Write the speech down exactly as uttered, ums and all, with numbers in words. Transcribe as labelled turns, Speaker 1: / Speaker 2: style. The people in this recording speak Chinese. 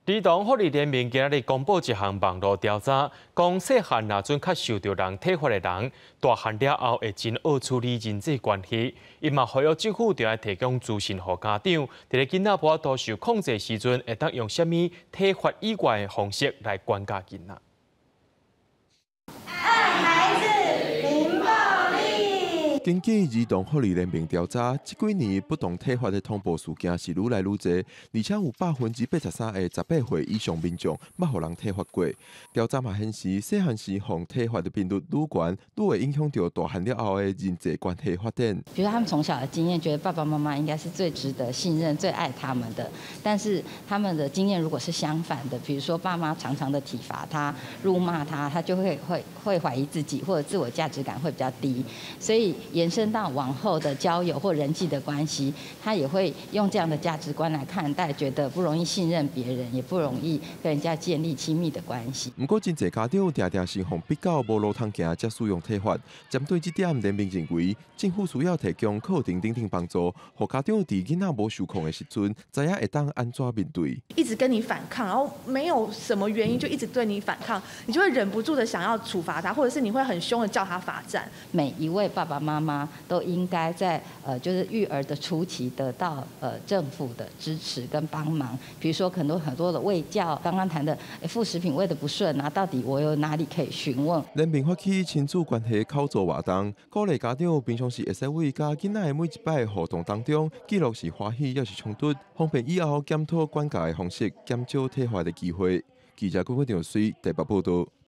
Speaker 1: 儿童福利联盟今日公布一项网络调查，讲细汉若阵较受到人体罚的人，大汉了后会真学处理人际关系。伊嘛呼吁政府就要提供资讯给家长，伫咧囡仔无多受控制时阵，会当用什么体罚以外的方式来管教囡仔。
Speaker 2: 根据儿童福利联盟调查，这几年不当体罚的通报事件是愈来愈多，而且有百分之八十三的十八岁以上民众捌互人体罚过。调查嘛显示，细汉时互体罚的频率愈悬，愈会影响到大汉了后的人际关系发展。
Speaker 3: 比如说他们从小的经验，觉得爸爸妈妈应该是最值得信任、最爱他们的，但是他们的经验如果是相反的，比如说爸妈常常的体罚他、辱骂他，他就会会会怀疑自己，或者自我价值感会比较低，所以。 延伸到往后的交友或人际的关系，他也会用这样的价值观来看待，觉得不容易信任别人，也不容易跟人家建立亲密的关系。
Speaker 2: 不过，真侪家长常常是互比较无路通行，才使用体罚。针对这点，联盟认为政府需要提供课程等等帮助，互家长伫囡仔无受控的时阵，知影会当安怎面对。
Speaker 4: 一直跟你反抗，然后没有什么原因就一直对你反抗，你就会忍不住的想要处罚他，或者是你会很凶的叫他罚站。
Speaker 3: 每一位爸爸妈妈。 妈都应该在呃，就是育儿的初期得到呃政府的支持跟帮忙。比如说很多很多的卫教，刚刚谈的副食品喂得不顺啊，到底我有哪里可以询问？
Speaker 2: 联盟发起亲子关系口座活动，鼓励家长平常时会使为家囡仔的每一摆互动当中，记录是欢喜抑是冲突，方便以后检讨管教的方式，减少体罚的机会。记者郭国良随台北报道。